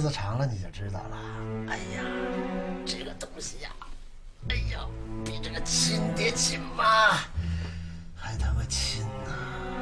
子长了你就知道了。哎呀，这个东西呀，哎呀，比这个亲爹亲妈还他妈亲呐！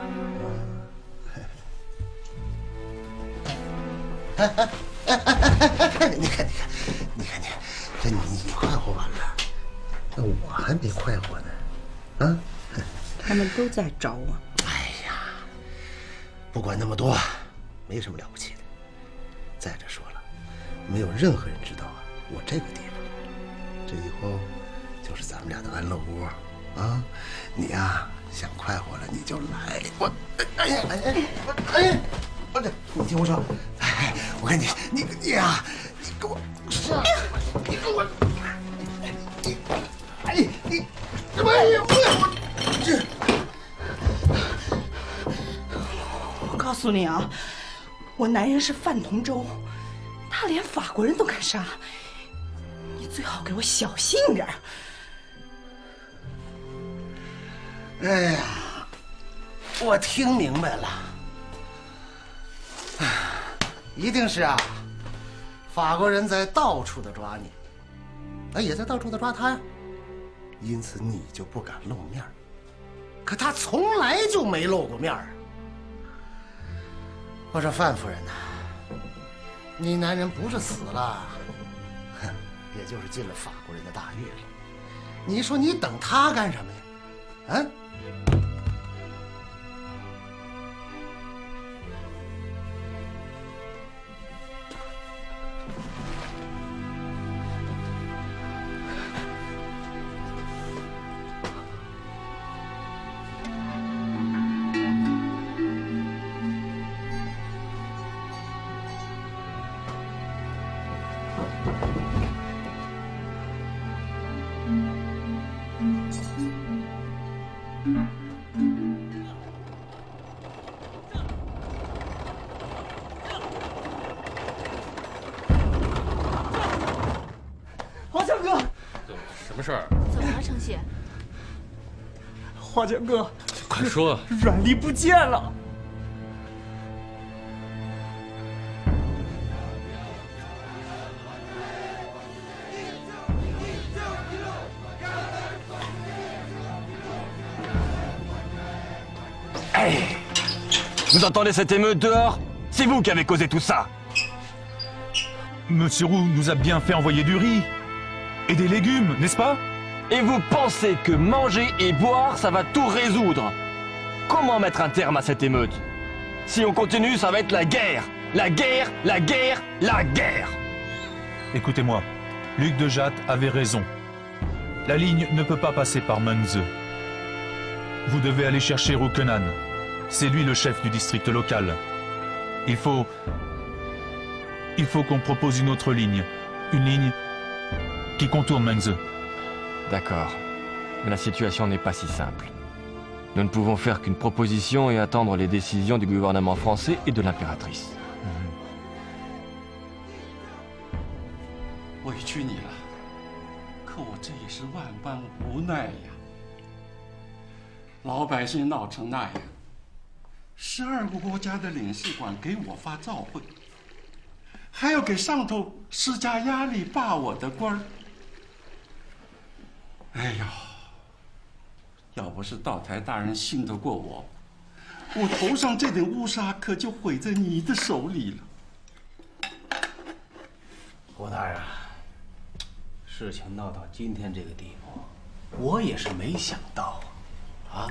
你看，这你快活完了，那我还没快活呢，啊？ 他们都在找我。 哎呀，不管那么多，没什么了不起的。再者说了，没有任何人知道啊，我这个地方，这以后就是咱们俩的安乐窝啊！你呀，想快活了你就来。不是，你听我说，哎，我看你呀，你给我上，你给我， 我告诉你啊，我男人是范同舟，他连法国人都敢杀，你最好给我小心点。 哎呀，我听明白了，一定是啊，法国人在到处的抓你，也在到处的抓他呀，因此你就不敢露面。可他从来就没露过面啊！我说范夫人呐，你男人不是死了，也就是进了法国人的大狱了。你说你等他干什么呀？啊？ 华强哥， 什么事儿？ 怎么了，程喜？ 华强哥， 快说！ 阮丽不见了。 Hey, vous entendez cette émeute dehors? C'est vous qui avez causé tout ça. Monsieur Roux nous a bien fait envoyer du riz et des légumes, n'est-ce pas? Et vous pensez que manger et boire, ça va tout résoudre? Comment mettre un terme à cette émeute? Si on continue, ça va être la guerre. La guerre, la guerre, la guerre. Écoutez-moi, Luc de Jatte avait raison. La ligne ne peut pas passer par Mengze. Vous devez aller chercher Roukenan. C'est lui le chef du district local. Il faut qu'on propose une autre ligne. Une ligne qui contourne Mengze. D'accord. Mais la situation n'est pas si simple. Nous ne pouvons faire qu'une proposition et attendre les décisions du gouvernement français et de l'impératrice. 委屈你了，可我这也是万般无奈呀。老百姓闹成那样，12个国家的领事馆给我发照会，还要给上头施加压力罢我的官儿。哎呀，要不是道台大人信得过我，我头上这顶乌纱可就毁在你的手里了。 胡大人，事情闹到今天这个地步，我也是没想到啊！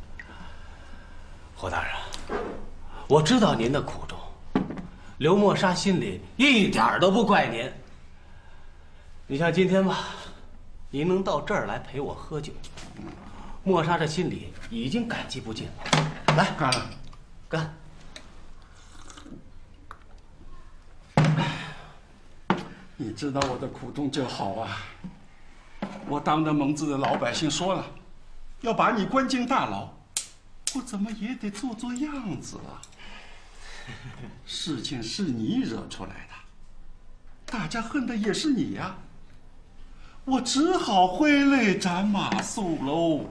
胡大人，我知道您的苦衷，刘墨莎心里一点都不怪您。你像今天吧，您能到这儿来陪我喝酒，墨莎这心里已经感激不尽了。来， 干了， 干！ 你知道我的苦衷就好啊。我当着蒙自的老百姓说了，要把你关进大牢，我怎么也得做做样子啊。事情是你惹出来的，大家恨的也是你呀。我只好挥泪斩马谡喽。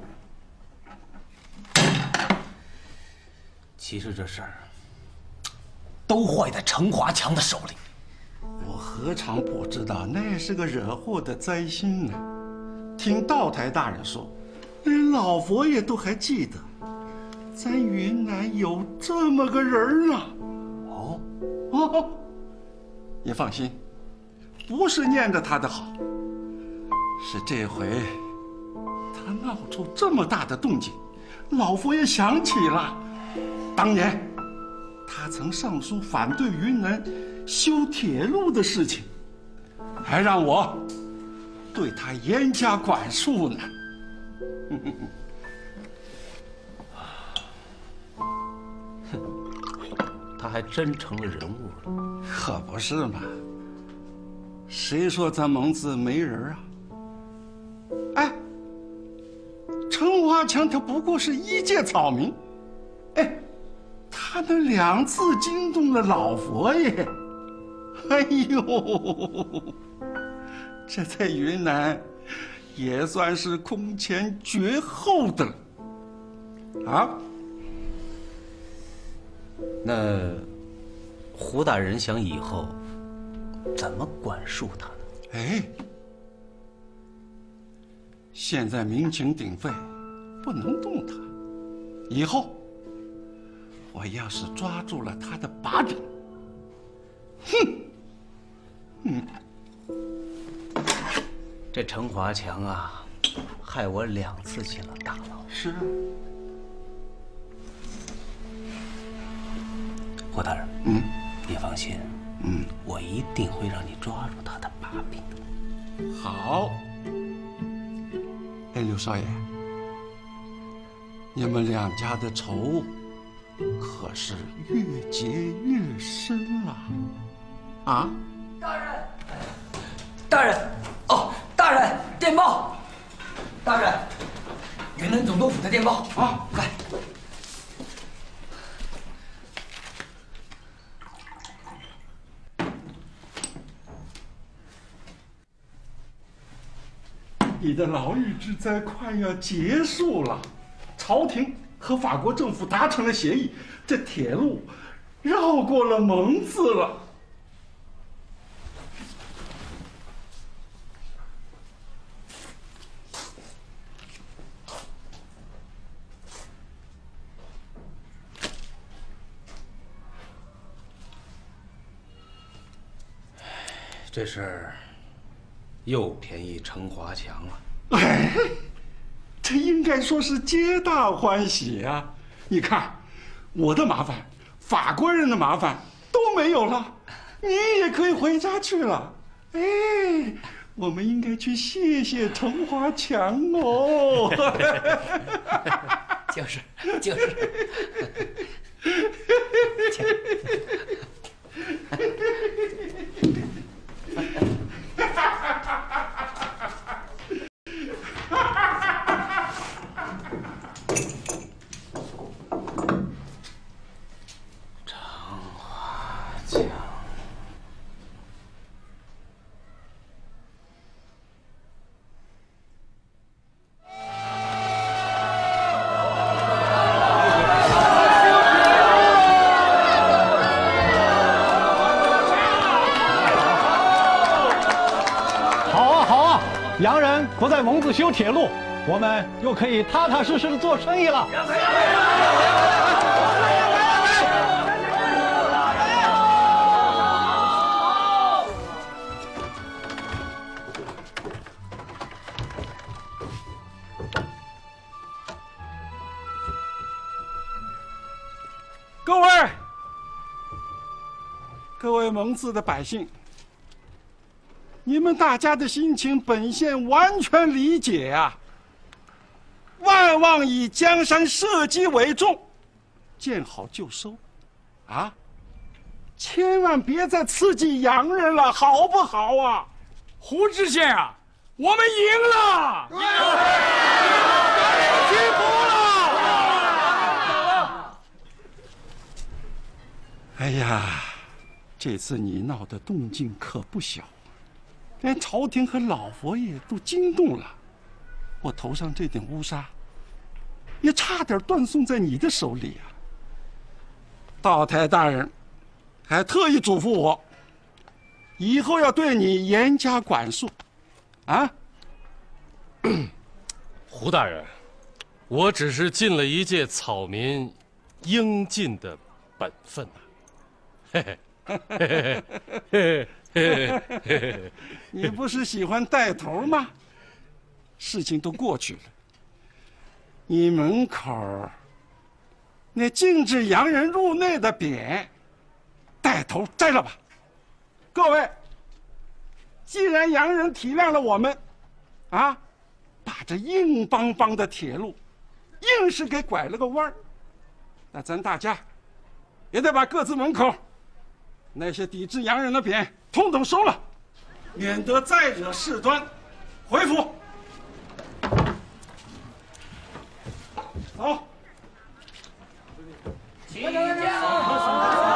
其实这事儿都坏在程华强的手里。 何尝不知道那是个惹祸的灾星呢？听道台大人说，连老佛爷都还记得，咱云南有这么个人啊！哦，你放心，不是念着他的好，是这回他闹出这么大的动静，老佛爷想起了当年他曾上书反对云南修铁路的事情，还让我对他严加管束呢。 他还真成了人物了， 可不是嘛？谁说咱蒙自没人啊？哎，陈华强他不过是一介草民，哎，他能2次惊动了老佛爷，哎呦，这在云南也算是空前绝后的了，啊？ 那胡大人想以后怎么管束他呢？ 哎，现在民情鼎沸，不能动他。以后我要是抓住了他的把柄， 这陈华强啊，害我2次进了大牢。 是啊。 胡大人，你放心，我一定会让你抓住他的把柄的。 好。哎，刘少爷，你们2家的仇可是越结越深了，啊？ 大人，哦，大人，电报，大人，云南总督府的电报啊，来。 你的牢狱之灾快要结束了，朝廷和法国政府达成了协议，这铁路绕过了蒙自了。 这事儿又便宜陈华强了。 哎，这应该说是皆大欢喜啊！你看，我的麻烦，法国人的麻烦都没有了，你也可以回家去了。哎，我们应该去谢谢陈华强哦。 就是。 洋人不在蒙自修铁路，我们又可以踏踏实实的做生意了。 各位蒙自的百姓，你们大家的心情本县完全理解啊！万望以江山社稷为重，见好就收，啊！千万别再刺激洋人了，好不好啊？ 胡知县啊，我们赢了！ 屈服了！哎呀，这次你闹的动静可不小，连朝廷和老佛爷都惊动了。我头上这顶乌纱，也差点断送在你的手里啊！道台大人还特意嘱咐我， 以后要对你严加管束，啊？ 胡大人，我只是尽了一介草民应尽的本分呐。嘿嘿，嘿嘿嘿嘿嘿嘿。 你不是喜欢带头吗？事情都过去了，你门口那禁止洋人入内的匾，带头摘了吧。各位，既然洋人体谅了我们，啊，把这硬邦邦的铁路硬是给拐了个弯儿，那咱大家也得把各自门口那些抵制洋人的匾统统收了，免得再惹事端。回府。好。 起驾！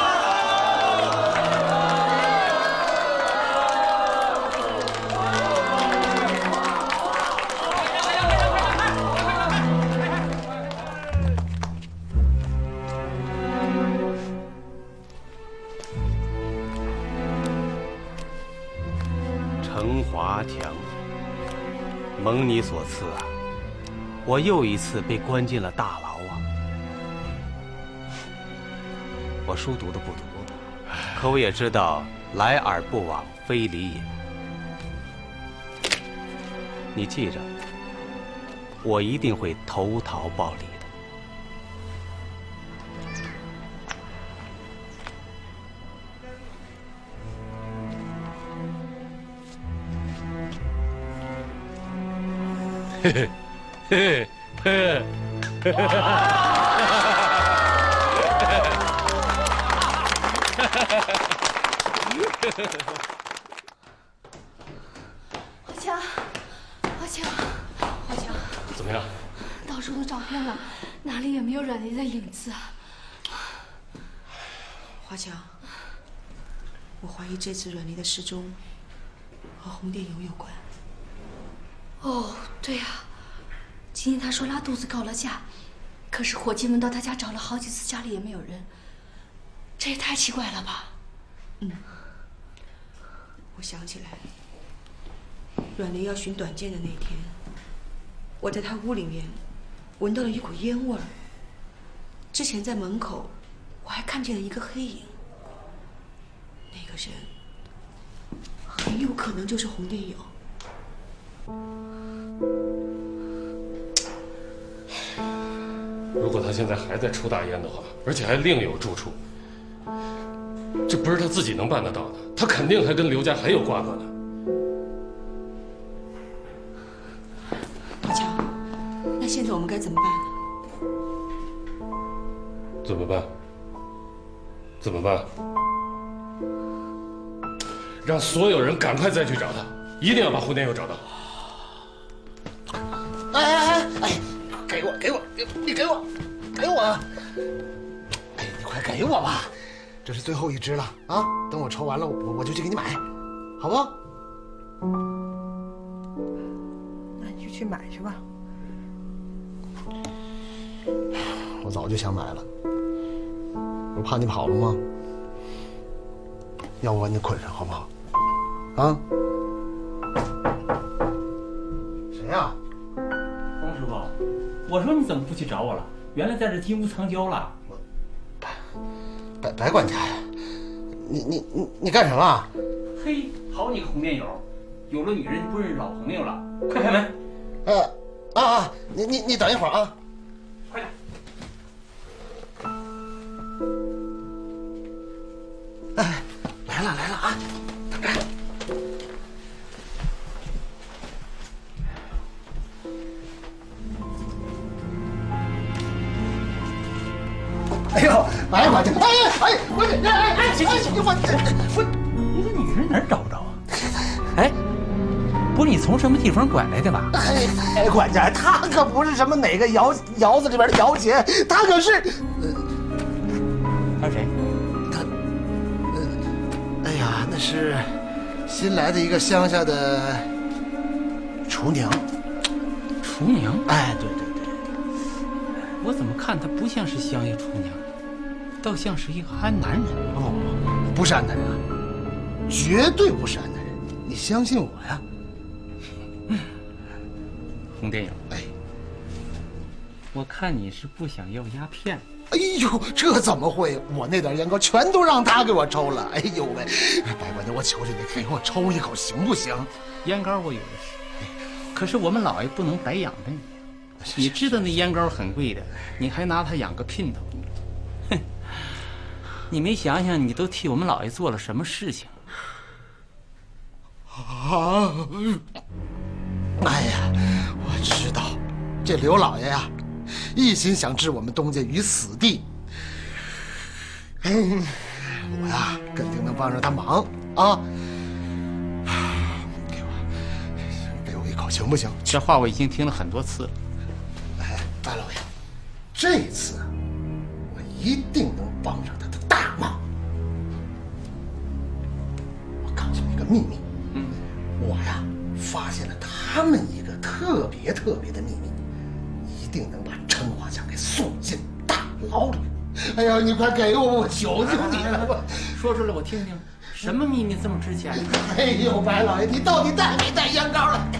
程华强，蒙你所赐啊，我又一次被关进了大牢啊！我书读的不多，可我也知道来而不往非礼也。你记着，我一定会投桃报李的。 嘿嘿，嘿嘿，嘿嘿。 华强，华强，华强， 怎么样？ 到处都找遍了，哪里也没有阮玲的影子啊！ 华强，我怀疑这次阮玲的失踪和红电邮有关。 哦，对呀，今天他说拉肚子告了假，可是伙计们到他家找了好几次，家里也没有人，这也太奇怪了吧？ 我想起来了，阮玲要寻短见的那天，我在他屋里面闻到了一股烟味儿。之前在门口，我还看见了一个黑影。那个人很有可能就是洪殿友。 如果他现在还在抽大烟的话，而且还另有住处，这不是他自己能办得到的，他肯定还跟刘家还有瓜葛呢。 华强，那现在我们该怎么办呢？ 怎么办？怎么办？让所有人赶快再去找他，一定要把胡天佑找到。 哎，给我，你给我，哎，你快给我吧，这是最后一支了啊！等我抽完了，我就去给你买，好不？ 那你就去买去吧。 我早就想买了，我怕你跑了吗？要不把你捆上好不好？啊？谁呀？ 洪师傅，我说你怎么不去找我了？原来在这金屋藏娇了。 白管家呀，你干什么？ 嘿，好你个红面友，有了女人不认识老朋友了，快开门！ 你等一会儿啊。 快点。 哎，来了啊！等着。哎呦，白管家！我一个女人哪儿找不着啊？哎，不是你从什么地方拐来的吧？ 哎，管家，他可不是什么哪个窑子里边的窑姐，他可是…… 他是谁？ 哎呀，那是新来的一个乡下的厨娘。 厨娘？ 哎，对， 我怎么看她不像是乡下厨娘，倒像是一个安南人。 不是安南人， 绝对不是安南人，你相信我呀。 洪电影， 哎， 我看你是不想要鸦片。 哎呦，这怎么会？我那点烟膏全都让他给我抽了。哎呦喂，百官娘，我求求你给我抽一口行不行？ 烟膏我有的是，可是我们老爷不能白养着你。你知道那烟膏很贵的，你还拿它养个姘头，哼！你没想想，你都替我们老爷做了什么事情？ 啊！哎呀，我知道，这刘老爷呀，一心想置我们东家于死地。我呀，肯定能帮上他忙啊！给我一口行不行？ 这话我已经听了很多次了。 哎，白老爷，这次我一定能帮上他的大忙。我告诉你个秘密，我呀发现了他们一个特别的秘密，一定能把陈华强给送进大牢里。哎呀，你快给我求求你了！我说出来我听听，什么秘密这么值钱？ 哎呦，白老爷，你到底带没带烟膏了？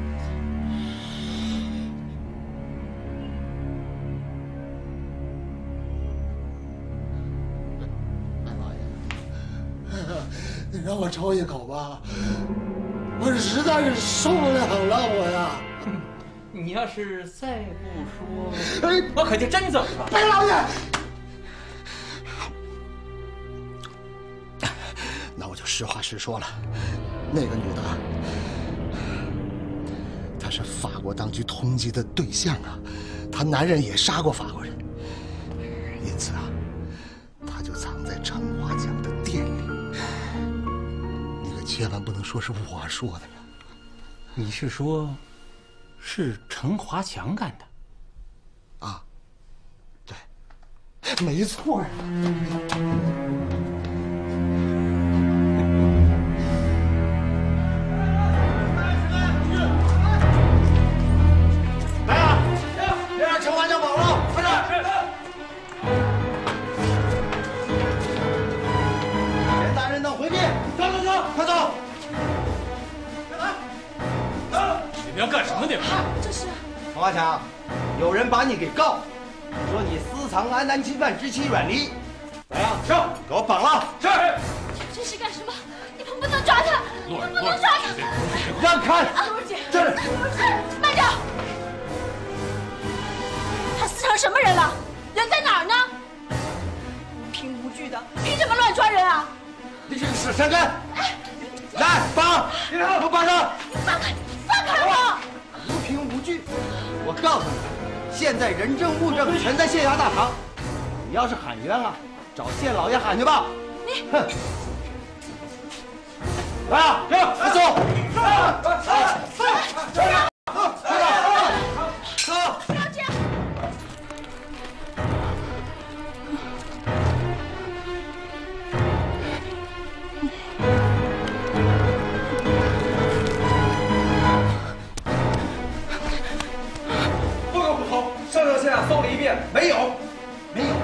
白老爷，你让我抽一口吧，我实在是受不了了，我呀！ 你要是再不说，我可就真走了。 白老爷。那我就实话实说了，那个女的，她是法国当局通缉的对象啊，她男人也杀过法国人，因此啊，她就藏在陈华强的店里。你可千万不能说是我说的呀！ 你是说，是陈华强干的？ 啊，对，没错呀。 你要干什么你们？ 这是陈华强，有人把你给告，说你私藏安南侵犯之妻阮离。来呀，上，给我绑了！是。 这是干什么？你们不能抓他！你们不能抓他！ 让开！ 露儿姐， 这里， 慢着！他私藏什么人了？人在哪儿呢？无凭无据的，凭什么乱抓人啊？ 你这个死山根！来，绑！给我绑上！ 放开！放开我！ 无凭无据，我告诉你，现在人证物证全在县衙大堂，你要是喊冤啊，找县老爷喊去吧。 你， 哼！来啊，来走！ 不要这样！ 不可不投，上上下下搜了一遍，没有，没有。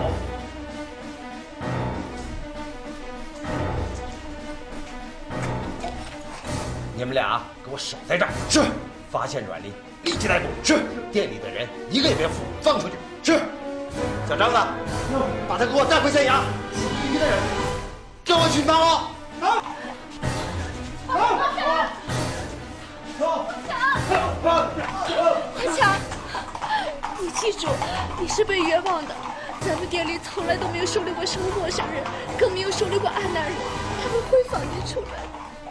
你们俩给我守在这儿。是。发现阮离，立即逮捕。是。店里的人一个也别放出去。是。小张子，把他给我带回县衙。其余的人，跟我去办案。 华强，你记住，你是被冤枉的。咱们店里从来都没有收留过什么陌生人，更没有收留过安南人，他们会放你出来。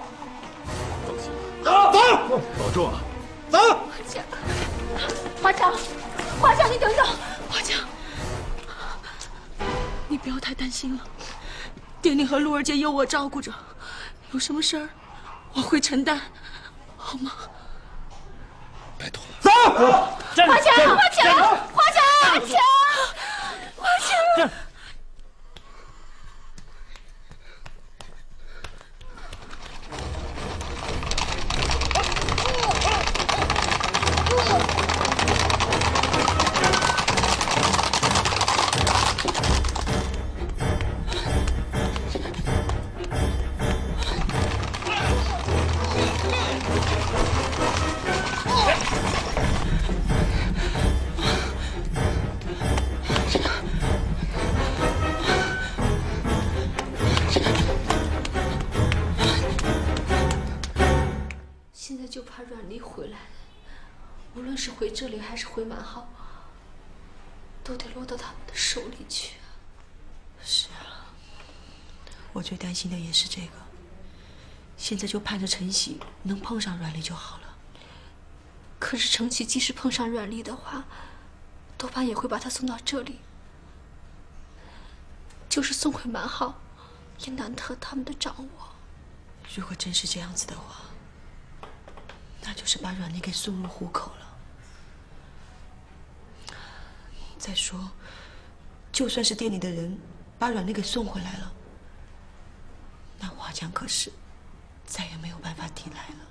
走， 保重啊！ 走。 华强，华强，你等等，华强，你不要太担心了。店里和陆儿姐有我照顾着，有什么事儿我会承担，好吗？ 拜托了。 走。 华强，华强，华强，华强，华强。 无论是回这里还是回满号，都得落到他们的手里去。 是啊，我最担心的也是这个。现在就盼着晨曦能碰上阮丽就好了。 可是晨曦即使碰上阮丽的话，多半也会把她送到这里。就是送回满号，也难得他们的掌握。 如果真是这样子的话，那就是把阮丽给送入虎口了。再说，就算是店里的人把阮丽给送回来了，那华强可是再也没有办法抵赖了。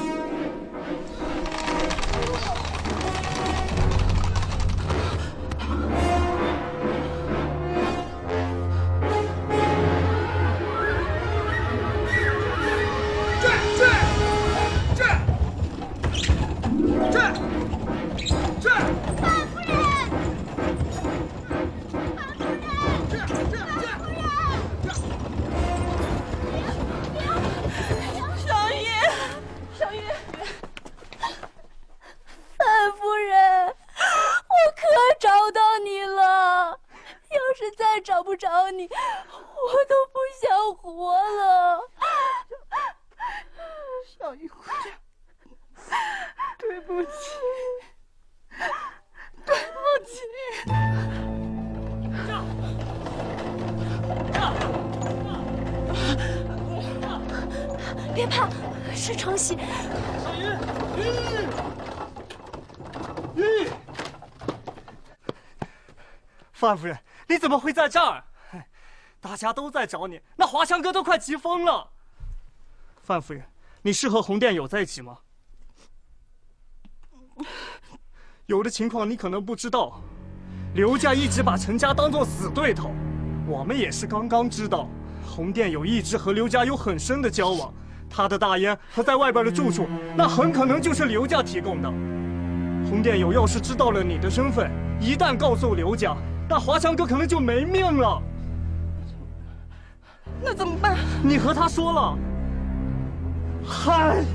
找不着你，我都不想活了。小玉姑娘，对不起，对不起。 别怕，是晨曦。 小玉， 范夫人，你怎么会在这儿？大家都在找你，那华强哥都快急疯了。范夫人，你是和洪殿友在一起吗？有的情况你可能不知道，刘家一直把陈家当作死对头，我们也是刚刚知道，洪殿友一直和刘家有很深的交往，他的大烟和在外边的住处，那很可能就是刘家提供的。洪殿友要是知道了你的身份，一旦告诉刘家，那华强哥可能就没命了。 那怎么办？ 你和他说了？嗨！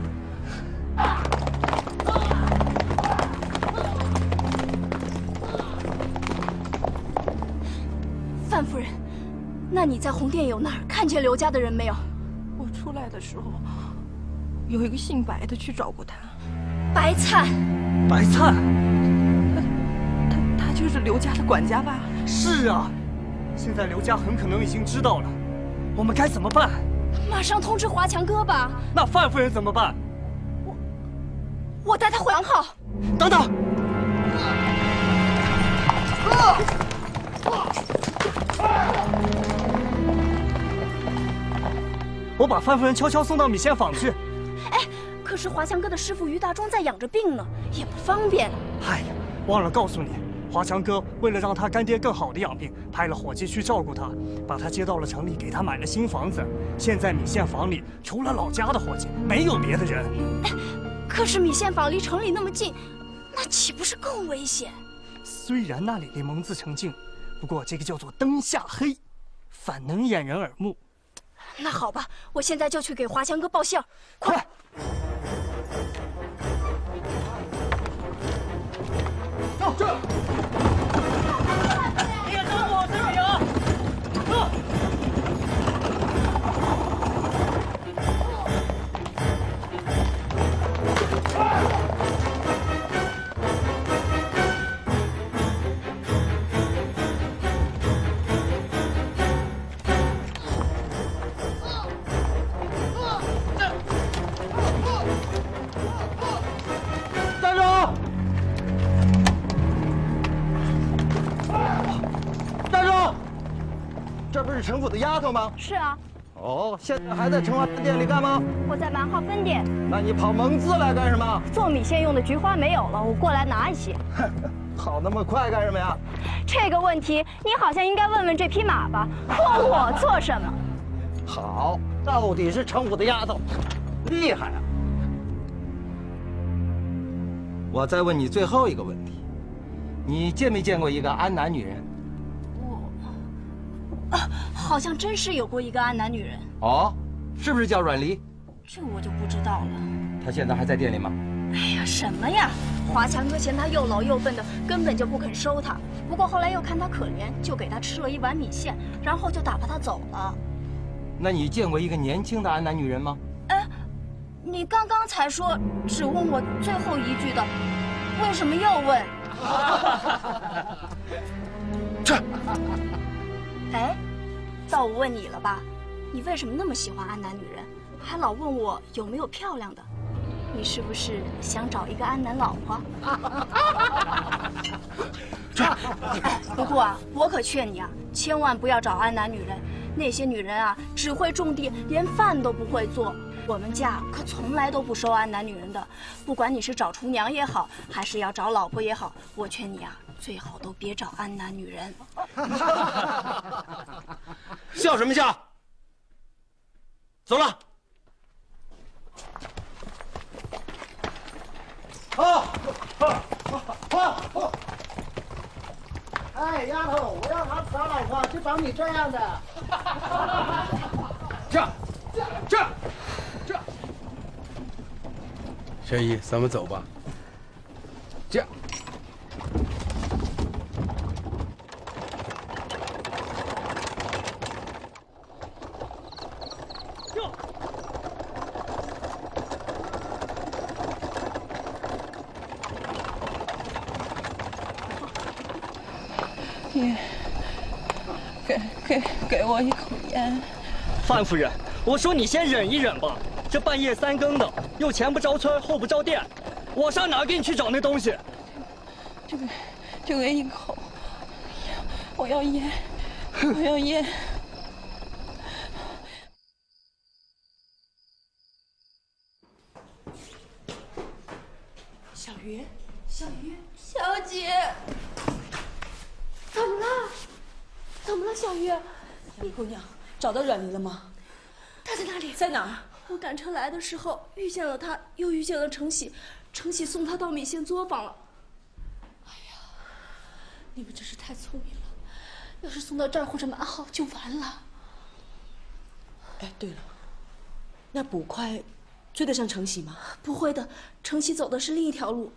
范夫人，那你在洪殿友那儿看见刘家的人没有？ 我出来的时候，有一个姓白的去找过他。 白灿。 白灿？ 他就是刘家的管家吧？ 是啊，现在刘家很可能已经知道了，我们该怎么办？ 马上通知华强哥吧。 那范夫人怎么办？ 我带他回安号。 等等。我把范夫人悄悄送到米线坊去。 哎，可是华强哥的师傅于大庄在养着病呢，也不方便。 哎呀，忘了告诉你，华强哥为了让他干爹更好的养病，派了伙计去照顾他，把他接到了城里，给他买了新房子。现在米线坊里除了老家的伙计，没有别的人。 哎，可是米线坊离城里那么近，那岂不是更危险？ 虽然那里离蒙自城近，不过这个叫做灯下黑，反能掩人耳目。 那好吧，我现在就去给华强哥报信儿，快！ 走，这。 你也跟我这里啊！ 站住！站住！这不是城府的丫头吗？ 是啊。 哦，现在还在城华店里干吗？ 我在满号分店。 那你跑蒙自来干什么？ 做米线用的菊花没有了，我过来拿一些。 跑那么快干什么呀？ 这个问题你好像应该问问这匹马吧，问我做什么？ 好，到底是城府的丫头，厉害啊！我再问你最后一个问题，你见没见过一个安南女人？ 好像真是有过一个安南女人。 哦，是不是叫阮离？ 这我就不知道了。 她现在还在店里吗？ 哎呀，什么呀！ 华强哥嫌他又老又笨的，根本就不肯收他。不过后来又看他可怜，就给他吃了一碗米线，然后就打发他走了。 那你见过一个年轻的安南女人吗？ 哎，你刚刚才说只问我最后一句的，为什么又问？ 这， 哎，到我问你了吧？你为什么那么喜欢安南女人，还老问我有没有漂亮的？你是不是想找一个安南老婆？哎，不过啊，我可劝你啊，千万不要找安南女人。那些女人啊，只会种地，连饭都不会做。我们家可从来都不收安南女人的。不管你是找厨娘也好，还是要找老婆也好，我劝你啊，最好都别找安南女人。 笑什么笑？走了。 哎，丫头，我要拿瓷老婆去找你这样的。 这。小姨，咱们走吧。这。 你给我一口烟。 范夫人，我说你先忍一忍吧。这半夜3更的，又前不着村后不着店，我上哪儿给你去找那东西？ 就给一口。我要烟，我要烟。 小鱼， 小姐，怎么了？怎么了，小鱼？ 小姑娘，找到阮离了吗？ 她在哪里？ 在哪儿？ 我赶车来的时候遇见了她，又遇见了程喜，程喜送她到米线作坊了。哎呀，你们真是太聪明了！要是送到这儿或者蛮好就完了。 哎，对了，那捕快追得上程喜吗？ 不会的，程喜走的是另一条路。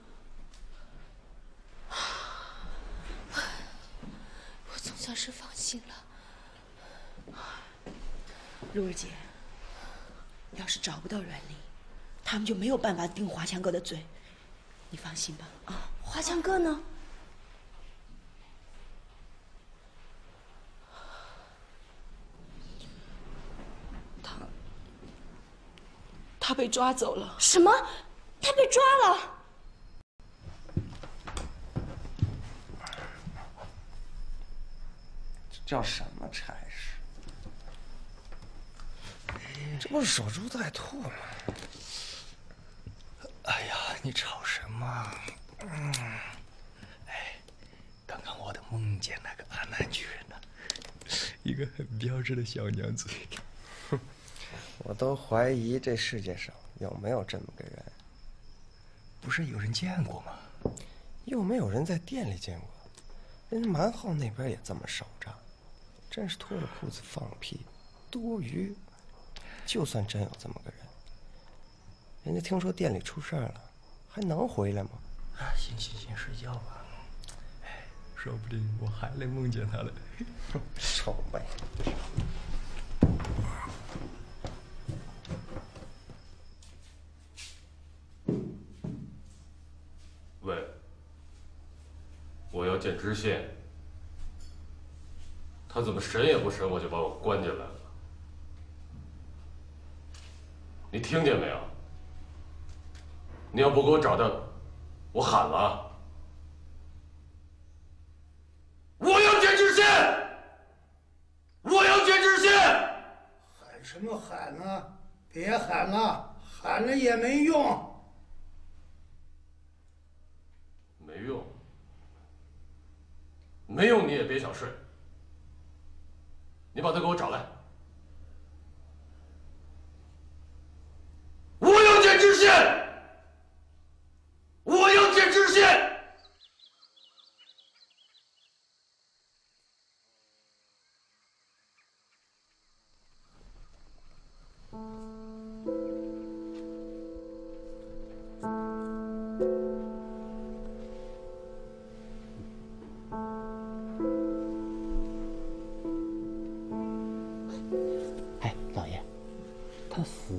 我总算是放心了。 如儿姐，要是找不到阮离，他们就没有办法定华强哥的罪。你放心吧。啊， 华强哥呢？ 他被抓走了。 什么？他被抓了？ 这叫什么差事？这不是守株待兔吗？ 哎呀，你吵什么？哎，刚刚我都梦见那个安南女人了，一个很标致的小娘子。 我都怀疑这世界上有没有这么个人。 不是有人见过吗？ 又没有人在店里见过，人家蛮号那边也这么守着，真是脱了裤子放屁，多余。就算真有这么个人，人家听说店里出事儿了，还能回来吗？ 行，睡觉吧。哎，说不定我还能梦见他了。 臭美。 喂，我要见知县，他怎么审也不审我就把我关进来了？你听见没有？你要不给我找他，我喊了。我要见知县！我要见知县！ 喊什么喊啊？别喊了，喊了也没用。 没用，没用，你也别想睡。你把他给我找来。我要见知县！我要见知县！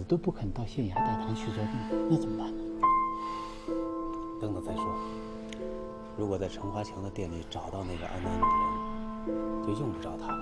都不肯到县衙大堂去作证，那怎么办呢？ 等等再说。如果在陈华强的店里找到那个安南女人，就用不着他了。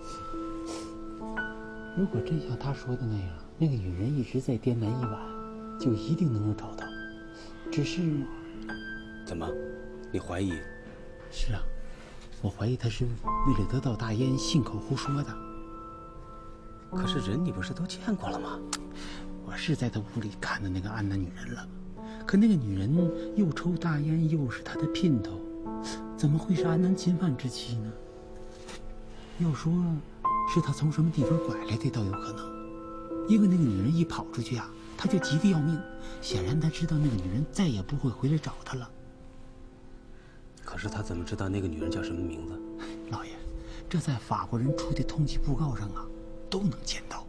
如果真像他说的那样，那个女人一直在店内一晚，就一定能够找到。只是， 怎么，你怀疑？ 是啊，我怀疑他是为了得到大烟信口胡说的。 可是人你不是都见过了吗？ 我是在他屋里看到那个安南女人了，可那个女人又抽大烟，又是他的姘头，怎么会是安南金范之妻呢？要说是他从什么地方拐来的，倒有可能。因为那个女人一跑出去啊，他就急得要命，显然他知道那个女人再也不会回来找他了。 可是他怎么知道那个女人叫什么名字？ 老爷，这在法国人出的通缉布告上啊，都能见到。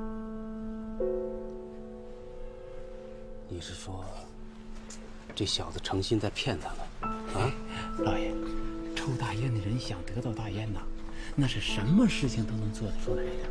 你是说，这小子诚心在骗咱们？啊， 老爷，抽大烟的人想得到大烟呐，那是什么事情都能做得出来的。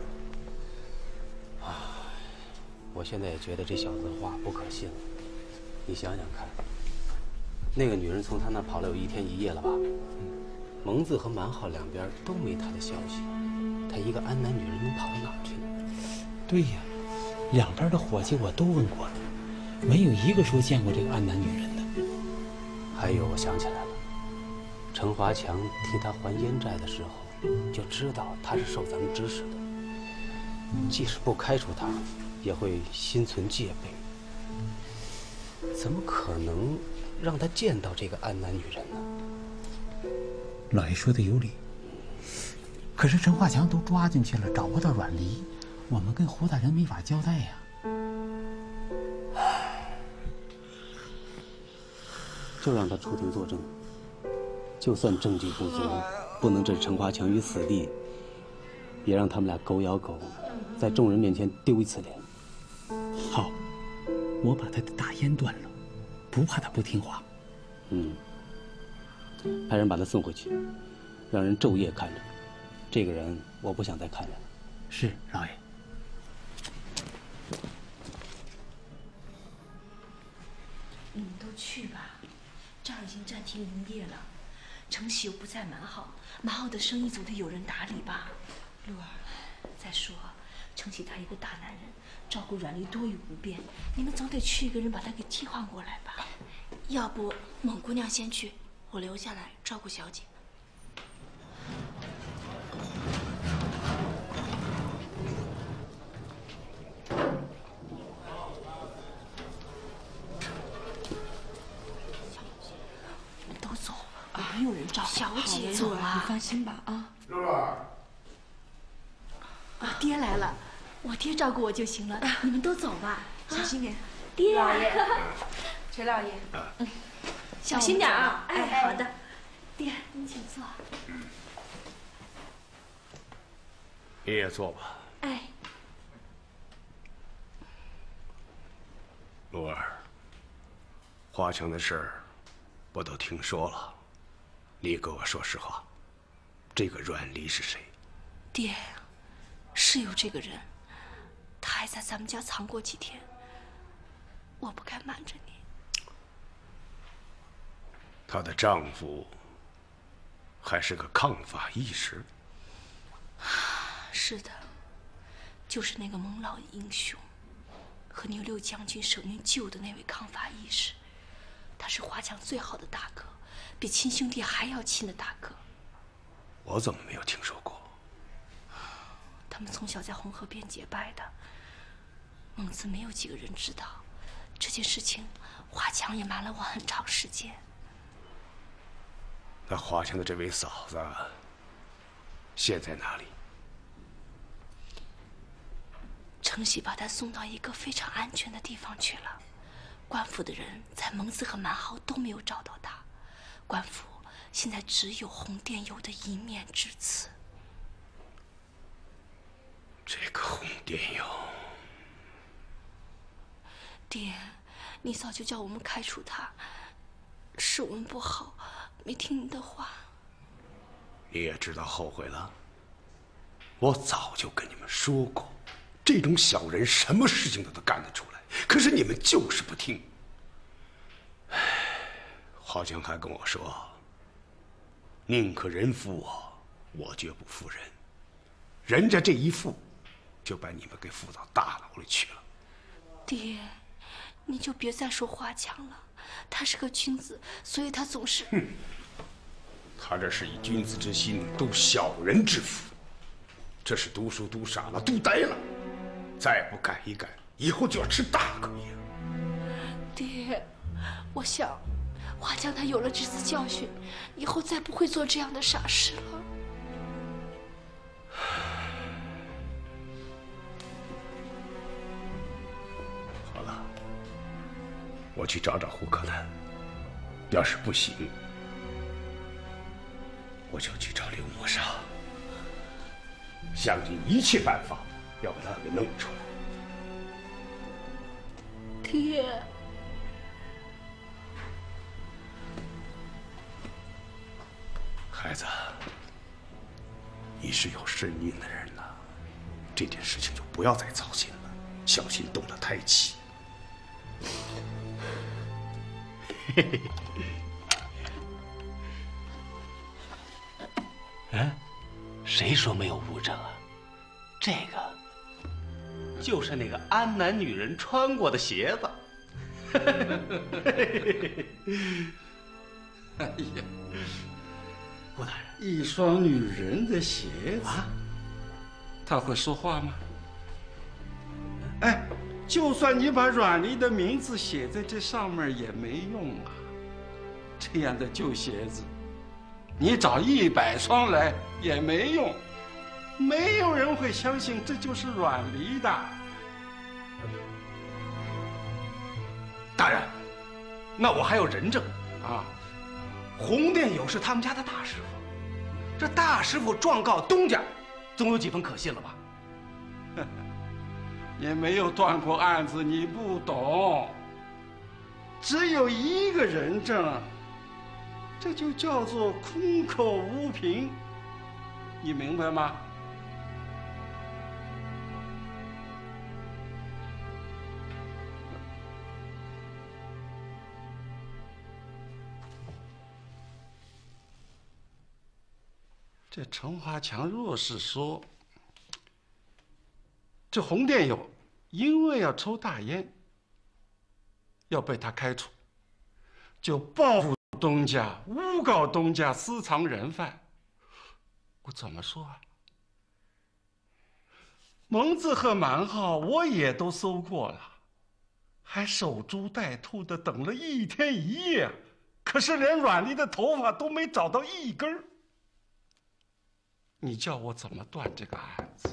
我现在也觉得这小子的话不可信了。你想想看，那个女人从他那跑了有1天1夜了吧？蒙自和蛮号两边都没他的消息，他一个安南女人能跑到哪儿去呢？ 对呀，两边的伙计我都问过了，没有一个说见过这个安南女人的。 还有，我想起来了，陈华强替他还烟债的时候，就知道他是受咱们指使的，即使不开除他，也会心存戒备。怎么可能让他见到这个安南女人呢？ 老爷说的有理，可是陈华强都抓进去了，找不到阮离，我们跟胡大人没法交代呀。 就让他出庭作证，就算证据不足，不能置陈华强于死地，也让他们俩狗咬狗，在众人面前丢一次脸。 好，我把他的大烟断了，不怕他不听话。 派人把他送回去，让人昼夜看着。这个人我不想再看见了。 是，老爷。 你们都去吧，这儿已经暂停营业了。程喜又不在蛮号，蛮号的生意总得有人打理吧。露儿，再说程喜他一个大男人，照顾阮离多于不便，你们总得去一个人把他给替换过来吧。 要不蒙姑娘先去，我留下来照顾小姐。 都走，没有人照顾。 小姐， 走啊！你放心吧啊。 露儿， 爹来了，我爹照顾我就行了，你们都走吧， 小心点。 爹， 老爷，崔老爷， 小心点啊！哎，好的，爹，您请坐。 你也坐吧。 哎， 露儿，华强的事儿，我都听说了。你给我说实话，这个阮离是谁？ 爹，是有这个人，他还在咱们家藏过几天。我不该瞒着你。 她的丈夫还是个抗法义士。 是的，就是那个蒙老英雄和牛六将军舍命救的那位抗法义士，他是华强最好的大哥，比亲兄弟还要亲的大哥。 我怎么没有听说过？ 他们从小在红河边结拜的，蒙自没有几个人知道。这件事情，华强也瞒了我很长时间。 那华强的这位嫂子现在哪里？ 程喜把她送到一个非常安全的地方去了。官府的人在蒙自和蛮号都没有找到她，官府现在只有洪殿友的一面之词。 这个洪殿友， 爹，你早就叫我们开除他，是我们不好，没听你的话。 你也知道后悔了。我早就跟你们说过， 这种小人什么事情都能干得出来，可是你们就是不听。郝强还跟我说，宁可人负我，我绝不负人。人家这一负，就把你们给负到大牢里去了。 爹，你就别再说华强了，他是个君子，所以他总是…… 他这是以君子之心度小人之腹，这是读书读傻了，读呆了，再不改一改，以后就要吃大亏呀！ 爹，我想华强他有了这次教训，以后再不会做这样的傻事了。 好了，我去找找胡克南，要是不行，我就去找刘墨沙，想尽一切办法要把他给弄出来。 爹， 孩子，你是有身孕的人了，这件事情就不要再操心了，小心动了胎气。 嗯，谁说没有物证啊？这个就是那个安南女人穿过的鞋子。 哎呀， 顾大人， 一双女人的鞋子，她会说话吗？哎，就算你把阮离的名字写在这上面也没用啊！这样的旧鞋子，你找100双来也没用，没有人会相信这就是阮离的。 大人，那我还有人证啊！洪殿友是他们家的大师傅，这大师傅状告东家，总有几分可信了吧？ 你没有断过案子，你不懂。只有一个人证，这就叫做空口无凭，你明白吗？这陈华强若是说，这洪殿友因为要抽大烟，要被他开除，就报复东家，诬告东家私藏人犯，我怎么说啊？蒙字和满号我也都搜过了，还守株待兔的等了1天1夜，可是连阮离的头发都没找到一根儿。你叫我怎么断这个案子？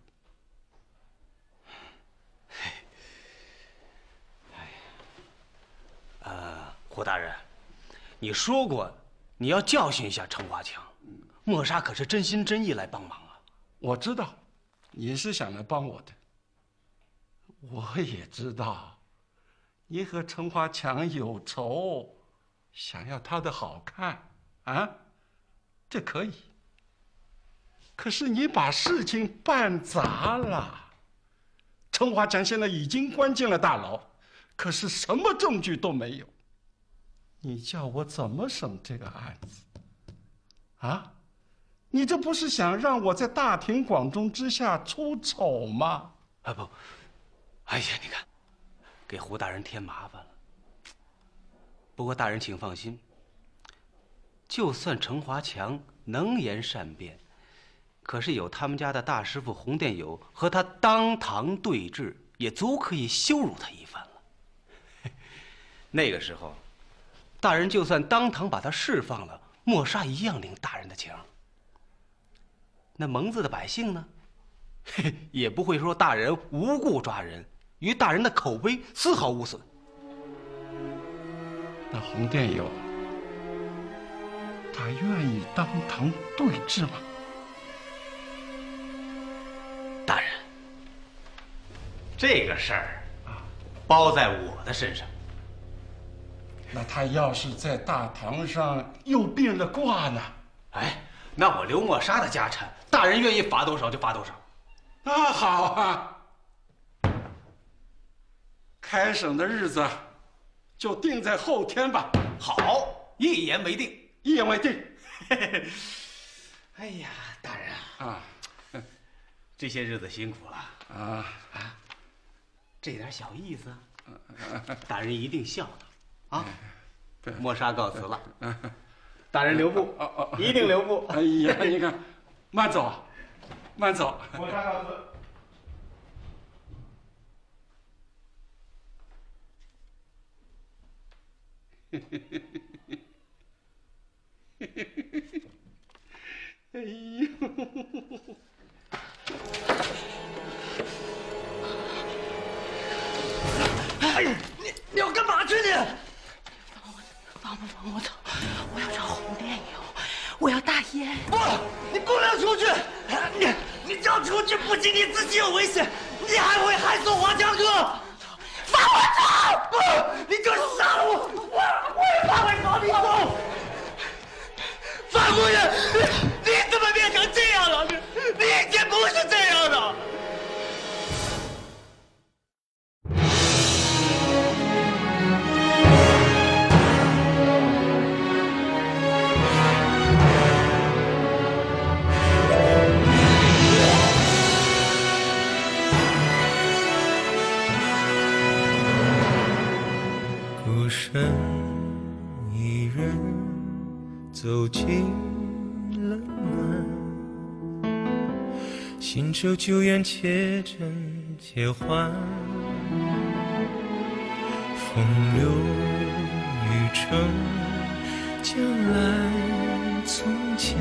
胡大人，你说过你要教训一下程华强，墨沙可是真心真意来帮忙啊。 我知道，你是想来帮我的。我也知道，你和程华强有仇，想要他的好看啊，这可以。可是你把事情办砸了，程华强现在已经关进了大牢，可是什么证据都没有。你叫我怎么审这个案子？啊？你这不是想让我在大庭广众之下出丑吗？ 啊不，哎呀，你看，给胡大人添麻烦了。不过大人请放心，就算程华强能言善辩，可是有他们家的大师傅洪殿友和他当堂对质，也足可以羞辱他一番了。那个时候，大人就算当堂把他释放了，墨沙一样领大人的情。那蒙字的百姓呢，也不会说大人无故抓人，与大人的口碑丝毫无损。 那洪殿友，他愿意当堂对质吗？ 大人，这个事儿啊，包在我的身上。 那他要是在大堂上又变了卦呢？ 哎，那我刘墨沙的家产，大人愿意罚多少就罚多少。 那好啊， 开省的日子就定在后天吧。 好，一言为定。 一言为定。 哎呀，大人啊，这些日子辛苦了啊！这点小意思，大人一定笑的啊！莫莎告辞了，大人留步，一定留步。 哎呀，你看，慢走，慢走。 莫莎告辞。 哎呦！ 哎呀，你要干嘛去你？ 放我走！我要找红电影，我要大烟。 不，你不能出去！你只要出去，不仅你自己有危险，你还会害死华强哥！放我走！不，你就是杀了我也不会放你走！范夫人，你怎么变成这样了？你以前不是这样的。 孤身一人走进了门，新旧旧怨且真且幻，风流雨成，将来从前，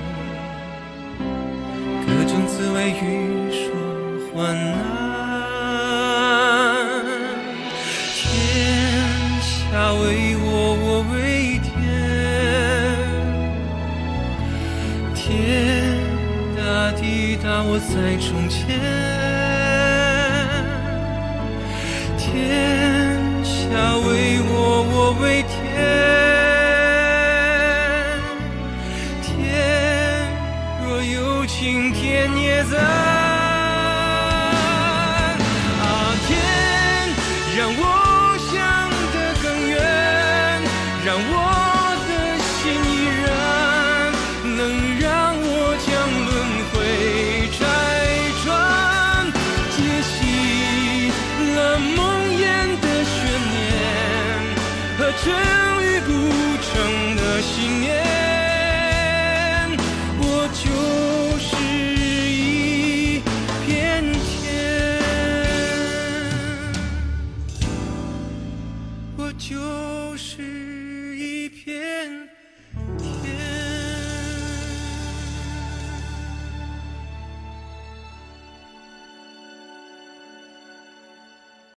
各种滋味欲说还难。天下为我，我为天，大地大我在中间，天下为我，我为天，若有情天也在。啊天，让我想得更远，让我的心依然能让我将轮回拆穿，解析了梦魇的悬念和成与不成的信念，我就是一片天，我就是一片